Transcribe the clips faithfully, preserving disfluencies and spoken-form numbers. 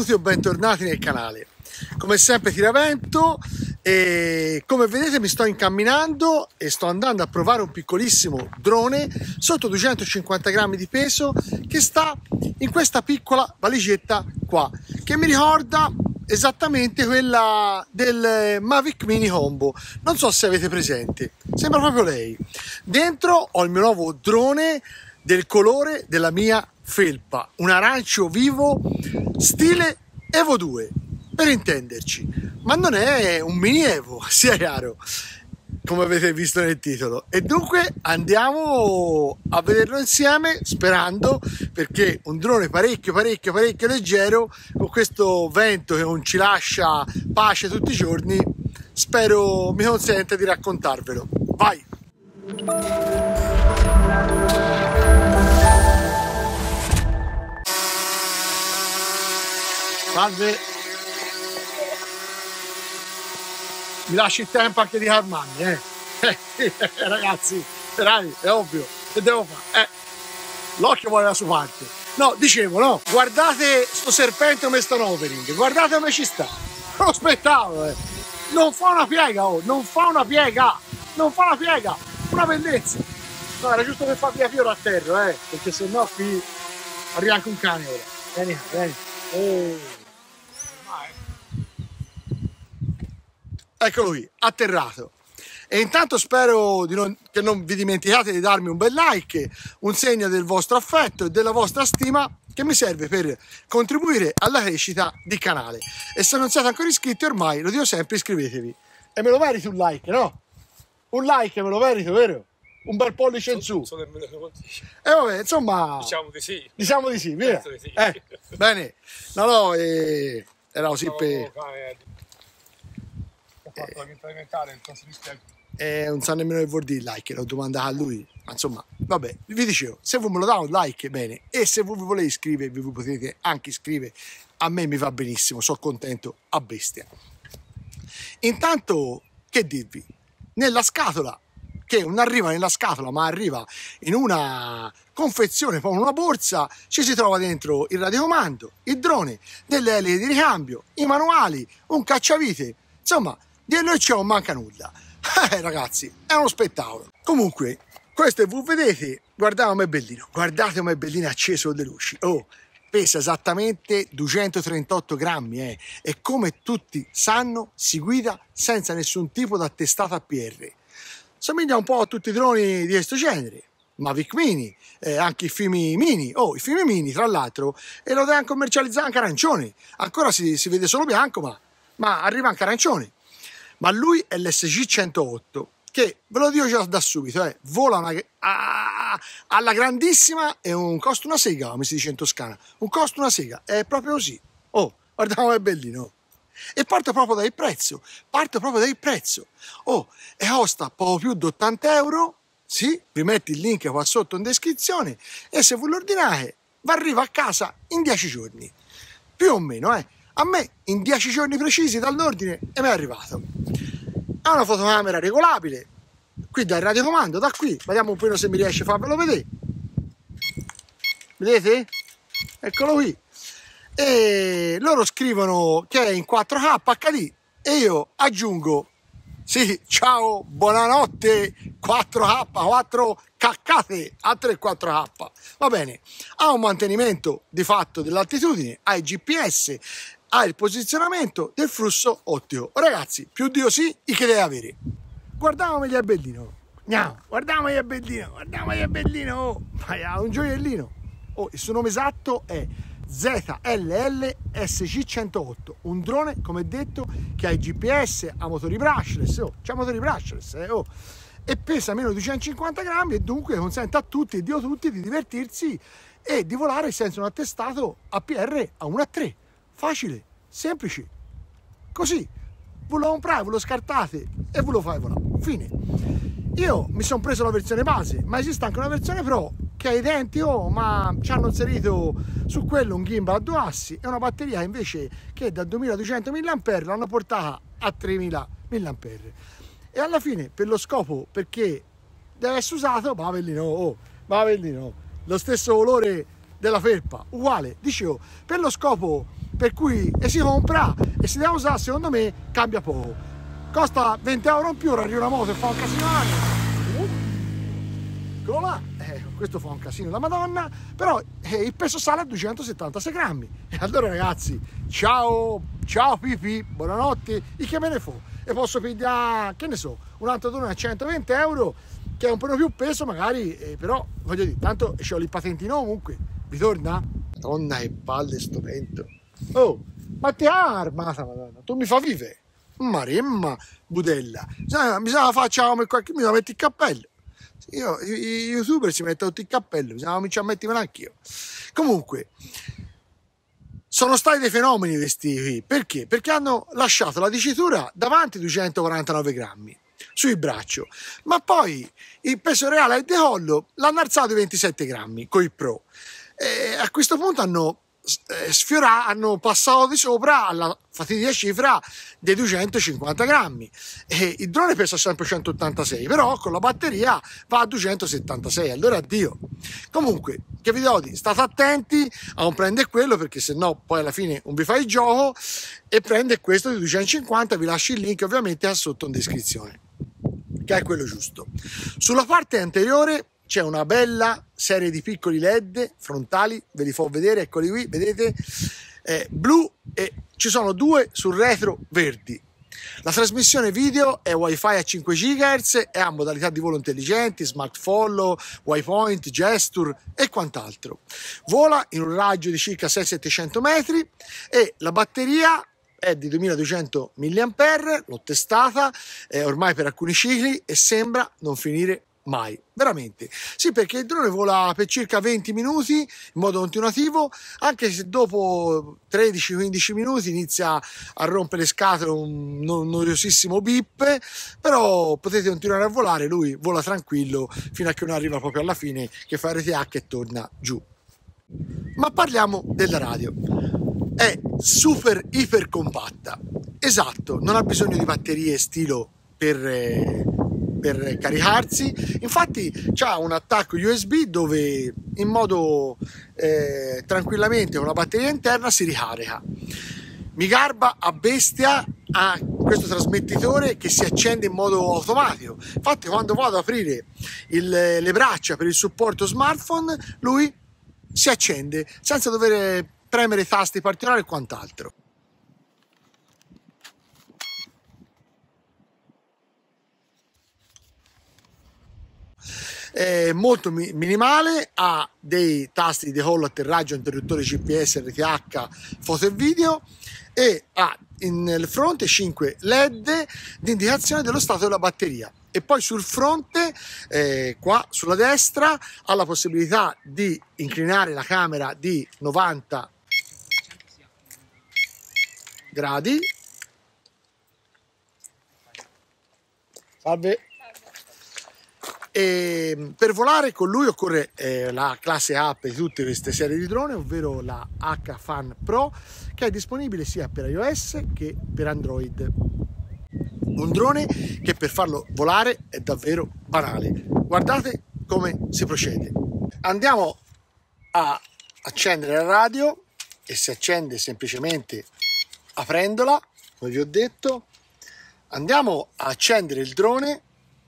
benvenuti o bentornati nel canale. Come sempre Tiravento, e come vedete mi sto incamminando e sto andando a provare un piccolissimo drone sotto duecentocinquanta grammi di peso che sta in questa piccola valigetta qua, che mi ricorda esattamente quella del Mavic Mini Combo. Non so se avete presente, sembra proprio lei. Dentro ho il mio nuovo drone del colore della mia felpa, un arancio vivo stile Evo due, per intenderci, ma non è un mini Evo, sia chiaro, come avete visto nel titolo. E dunque andiamo a vederlo insieme, sperando, perché un drone parecchio parecchio parecchio leggero, con questo vento che non ci lascia pace tutti i giorni, spero mi consente di raccontarvelo. Vai! Salve! Mi lasci il tempo anche di calmarmi, eh? eh ragazzi, dai, è ovvio, che devo fare? Eh, l'occhio vuole la sua parte. No, dicevo, no, guardate sto serpente come sta in overing, guardate come ci sta. Lo spettacolo, eh! Non fa una piega, oh, non fa una piega, non fa una piega, una bellezza. No, era giusto per far via fiore a terra, eh, perché se no qui arriva anche un cane ora. Vieni, vieni. Oh. Eccolo qui, atterrato. E intanto spero di non, che non vi dimenticate di darmi un bel like, un segno del vostro affetto e della vostra stima, che mi serve per contribuire alla crescita del canale. E se non siete ancora iscritti ormai, lo dico sempre, iscrivetevi. E me lo merito un like, no? Un like me lo merito, vero? Un bel pollice in su. E vabbè, insomma... Diciamo di sì. Diciamo di sì, via. Di sì. Eh, bene. No, no, eh, era così no, per... Eh, non sa nemmeno che vuol dire like, l'ho domandato a lui. Insomma, vabbè, vi dicevo, se voi me lo date un like, bene, e se voi vi volete iscrivervi, vi potete anche iscrivere, a me mi va benissimo, sono contento a bestia. Intanto, che dirvi, nella scatola, che non arriva nella scatola, ma arriva in una confezione, poi una borsa, ci si trova dentro il radiocomando, il drone, delle eliche di ricambio, i manuali, un cacciavite, insomma, di noi c'è non manca nulla. Eh ragazzi, è uno spettacolo. Comunque, questo che voi vedete, guardate com'è bellino, guardate com'è bellino acceso delle luci. Oh, pesa esattamente duecentotrentotto grammi, eh. E come tutti sanno, si guida senza nessun tipo di attestato A P R. Somiglia un po' a tutti i droni di questo genere. Mavic Mini, eh, anche i Fimi Mini. Oh, i Fimi Mini, tra l'altro, e lo devono commercializzare anche arancione. Ancora si, si vede solo bianco, ma, ma arriva anche arancione. Ma lui è l'S C centootto, che, ve lo dico già da subito, eh, vola una, ah, alla grandissima e un costo una sega, come si dice in Toscana. Un costo una sega, è proprio così. Oh, guardiamo che bellino. E parte proprio dal prezzo, parte proprio dal prezzo. Oh, e costa poco più di ottanta euro, sì, vi metti il link qua sotto in descrizione, e se voi lo ordinate, vi arriva a casa in dieci giorni. Più o meno, eh. A me in dieci giorni precisi dall'ordine e mi è arrivato. È una fotocamera regolabile, qui dal radiocomando, da qui, vediamo un po' se mi riesce a farvelo vedere. Vedete? Eccolo qui. E loro scrivono che è in quattro K H D e io aggiungo, sì, ciao, buonanotte, quattro K, quattro caccate, altre quattro K. Va bene, ha un mantenimento di fatto dell'altitudine, ha il G P S, ha il posizionamento del flusso ottico. Oh, ragazzi, più di così, che deve avere? Guardiamo gli è bellino. Andiamo, guardiamo gli è bellino, guardiamo gli è bellino. Oh, ma un gioiellino. Oh, il suo nome esatto è Z L L S C centootto, un drone, come detto, che ha il G P S, ha motori brushless, oh, c'ha motori brushless, eh, oh, e pesa meno di duecentocinquanta grammi e dunque consente a tutti e dio tutti di divertirsi e di volare senza un attestato A P R a uno a tre. Facile, semplice, così, ve lo comprate, ve lo scartate e ve lo fai volare, fine. Io mi sono preso la versione base, ma esiste anche una versione Pro che ha i denti, oh, ma ci hanno inserito su quello un gimbal a due assi e una batteria invece che da duemiladuecento milliamperi l'hanno portata a tremila milliamperi. E alla fine, per lo scopo, perché deve essere usato, va bellino, oh, va bellino, lo stesso colore della felpa, uguale, dicevo, per lo scopo per cui e si compra e si deve usare, secondo me cambia poco, costa venti euro in più, arriva una moto e fa un casino uh, eccolo là, eh, questo fa un casino da madonna, però eh, il peso sale a duecentosettantasei grammi e allora ragazzi, ciao ciao Pipi, buonanotte, e che me ne fo, e posso pigliare, che ne so, un altro drone a centoventi euro che è un po' più peso magari, eh, però voglio dire, tanto c'ho il patentino comunque, vi torna? Madonna che palle sto vento. Oh, ma ti ha armata, madonna, tu mi fa vivere? Maremma, budella, bisogna fare ciao come qualche, mi metti il cappello. Io, i youtuber si mettono tutti il cappello, bisogna cominciare a mettermelo anch'io. Comunque, sono stati dei fenomeni questi qui, perché? Perché hanno lasciato la dicitura davanti duecentoquarantanove grammi sul braccio, ma poi il peso reale al decollo l'hanno alzato di ventisette grammi con il Pro. E a questo punto hanno sfiorato, hanno passato di sopra alla fatidica cifra dei duecentocinquanta grammi e il drone pesa sempre centottantasei, però con la batteria va a duecentosettantasei, allora addio. Comunque, che vi devo dire, state attenti a non prendere quello, perché se no poi alla fine non vi fa il gioco, e prende questo di duecentocinquanta, vi lascio il link ovviamente là sotto in descrizione, che è quello giusto. Sulla parte anteriore c'è una bella serie di piccoli led frontali, ve li fo vedere, eccoli qui, vedete, eh, blu, e ci sono due sul retro verdi. La trasmissione video è Wi-Fi a cinque gigahertz e ha modalità di volo intelligenti, smart follow, waypoint, gesture e quant'altro. Vola in un raggio di circa sei settecento metri e la batteria è di duemiladuecento milliampere, l'ho testata eh, ormai per alcuni cicli e sembra non finire mai, veramente. Sì, perché il drone vola per circa venti minuti in modo continuativo, anche se dopo tredici quindici minuti inizia a rompere le scatole un noiosissimo bip, però potete continuare a volare, lui vola tranquillo fino a che non arriva proprio alla fine, che fa R T H e torna giù. Ma parliamo della radio. È super iper compatta, esatto, non ha bisogno di batterie stilo per eh, per caricarsi, infatti c'ha un attacco U S B dove in modo eh, tranquillamente con una batteria interna si ricarica. Mi garba a bestia a questo trasmettitore che si accende in modo automatico, infatti quando vado ad aprire il, le braccia per il supporto smartphone lui si accende senza dover premere tasti particolari e quant'altro. È molto minimale, ha dei tasti di decollo, atterraggio, interruttore G P S, R T H, foto e video, e ha nel fronte cinque led di indicazione dello stato della batteria, e poi sul fronte eh, qua sulla destra ha la possibilità di inclinare la camera di novanta gradi. Salve. E per volare con lui occorre eh, la classe app di tutte queste serie di droni, ovvero la H-Fan Pro, che è disponibile sia per iOS che per Android. Un drone che per farlo volare è davvero banale. Guardate come si procede. Andiamo a accendere la radio e si accende semplicemente aprendola, come vi ho detto. Andiamo a accendere il drone.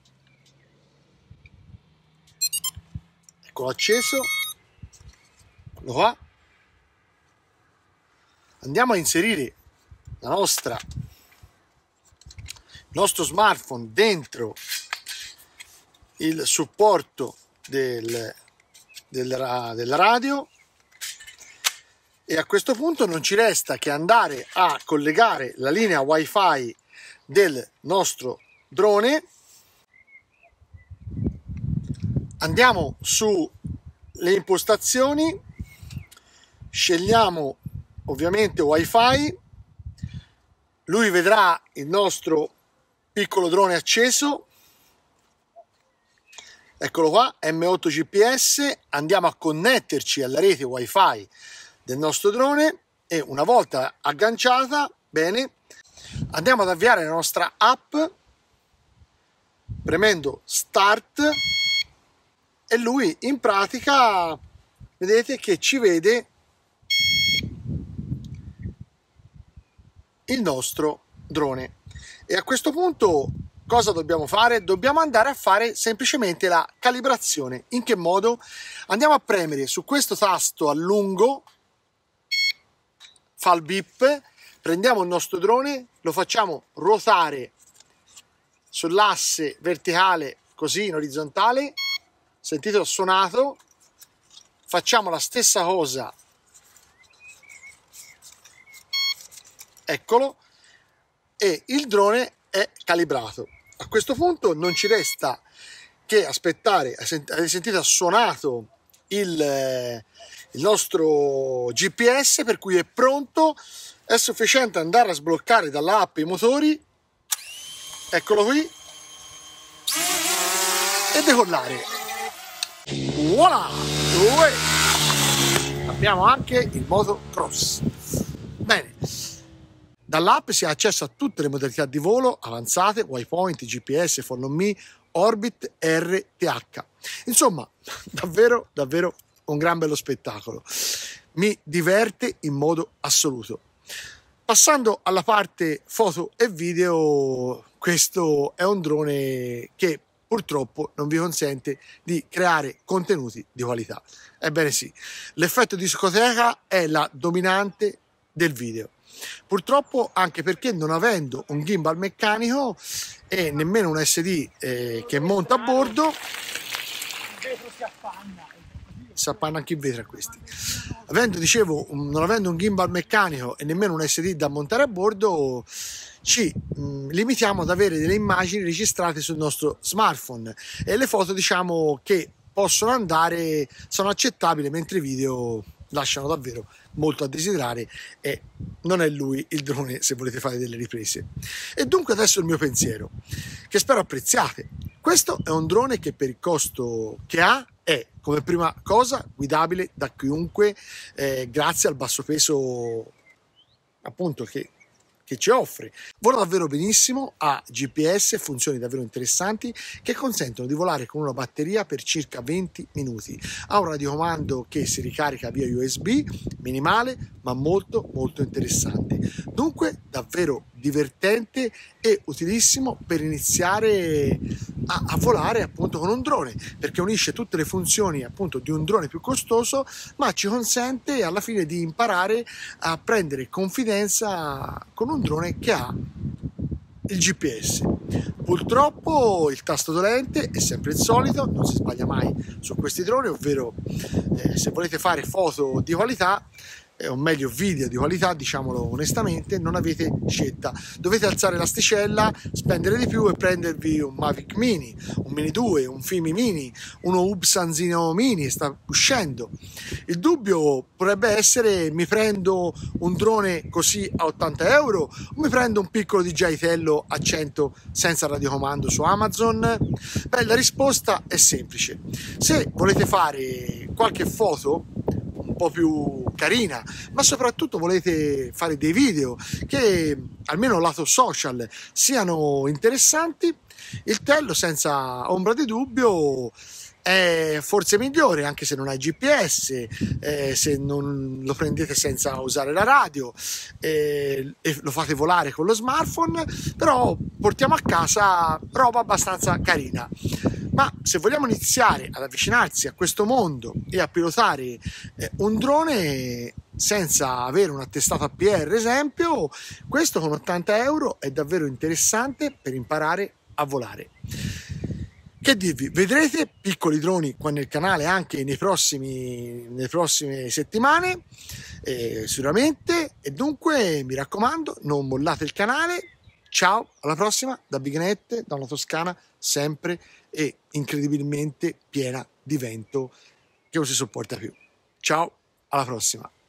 Eccolo acceso, eccolo qua. Andiamo a inserire la nostra, il nostro smartphone dentro il supporto del, del, della radio, e a questo punto non ci resta che andare a collegare la linea Wi-Fi del nostro drone. Andiamo sulle impostazioni, scegliamo ovviamente Wi-Fi, lui vedrà il nostro piccolo drone acceso, eccolo qua, M otto G P S, andiamo a connetterci alla rete Wi-Fi del nostro drone e una volta agganciata, bene, andiamo ad avviare la nostra app premendo Start. E lui in pratica vedete che ci vede il nostro drone. E a questo punto cosa dobbiamo fare? Dobbiamo andare a fare semplicemente la calibrazione. In che modo? Andiamo a premere su questo tasto a lungo, fa il bip, prendiamo il nostro drone, lo facciamo ruotare sull'asse verticale, così in orizzontale, sentite ho suonato, facciamo la stessa cosa, eccolo, e il drone è calibrato. A questo punto non ci resta che aspettare. Avete sentito, ha suonato il, il nostro G P S, per cui è pronto. È sufficiente andare a sbloccare dall'app i motori, eccolo qui, e decollare. Voilà! Uè! Abbiamo anche il motocross. Bene, dall'app si ha accesso a tutte le modalità di volo avanzate, waypoint, G P S, Follow Me, Orbit, R T H. Insomma, davvero, davvero un gran bello spettacolo. Mi diverte in modo assoluto. Passando alla parte foto e video, questo è un drone che purtroppo non vi consente di creare contenuti di qualità. Ebbene sì, l'effetto discoteca è la dominante del video. Purtroppo, anche perché non avendo un gimbal meccanico e nemmeno un S D eh, che monta a bordo, si appanna anche il vetro a questi. Avendo, dicevo, un, non avendo un gimbal meccanico e nemmeno un S D da montare a bordo, ci mh, limitiamo ad avere delle immagini registrate sul nostro smartphone, e le foto, diciamo, che possono andare, sono accettabili, mentre i video lasciano davvero molto a desiderare, e non è lui il drone se volete fare delle riprese. E dunque adesso il mio pensiero, che spero apprezziate. Questo è un drone che per il costo che ha è, come prima cosa, guidabile da chiunque, eh, grazie al basso peso appunto che che ci offre. Vola davvero benissimo, ha G P S e funzioni davvero interessanti che consentono di volare con una batteria per circa venti minuti. Ha un radiocomando che si ricarica via U S B, minimale ma molto molto interessante. Dunque davvero divertente e utilissimo per iniziare a, a volare appunto con un drone, perché unisce tutte le funzioni appunto di un drone più costoso, ma ci consente alla fine di imparare a prendere confidenza con un drone che ha il G P S. Purtroppo il tasto dolente è sempre il solito, non si sbaglia mai su questi droni, ovvero eh, se volete fare foto di qualità, o meglio video di qualità, diciamolo onestamente, non avete scelta. Dovete alzare l'asticella, spendere di più e prendervi un Mavic Mini, un Mini due, un Fimi Mini, uno Ubsanzino Mini, sta uscendo. Il dubbio potrebbe essere: mi prendo un drone così a ottanta euro o mi prendo un piccolo D J I Tello a cento senza radiocomando su Amazon? Beh, la risposta è semplice. Se volete fare qualche foto un po' più carina, ma soprattutto volete fare dei video che almeno lato social siano interessanti, il Tello senza ombra di dubbio è forse migliore, anche se non ha G P S, eh, se non lo prendete senza usare la radio eh, e lo fate volare con lo smartphone, però portiamo a casa roba abbastanza carina. Ma se vogliamo iniziare ad avvicinarsi a questo mondo e a pilotare eh, un drone senza avere un attestato A P R, esempio, questo con ottanta euro è davvero interessante per imparare a volare. Che dirvi, vedrete piccoli droni qua nel canale anche nei prossimi, nelle prossime settimane, eh, sicuramente, e dunque mi raccomando, non mollate il canale. Ciao, alla prossima, da Bignet, da una Toscana sempre e incredibilmente piena di vento che non si sopporta più. Ciao, alla prossima.